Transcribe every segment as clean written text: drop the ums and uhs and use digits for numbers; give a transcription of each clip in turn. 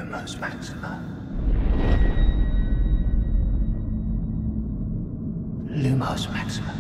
Lumos Maxima. Lumos Maxima.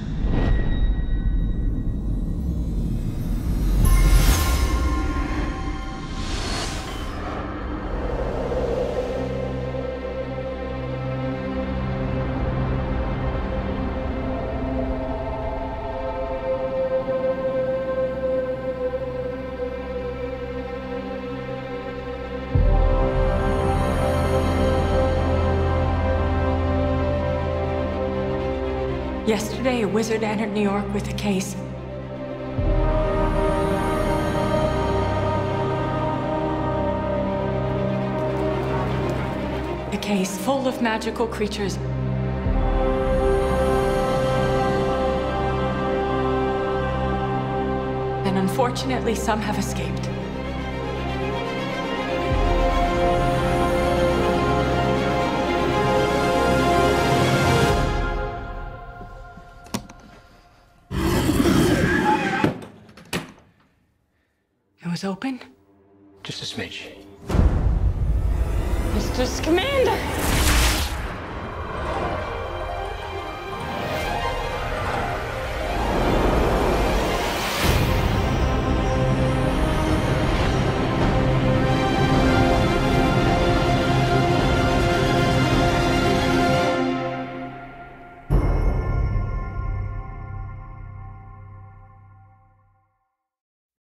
Yesterday, a wizard entered New York with a case. A case full of magical creatures. And unfortunately, some have escaped. It was open? Just a smidge. Mr. Scamander!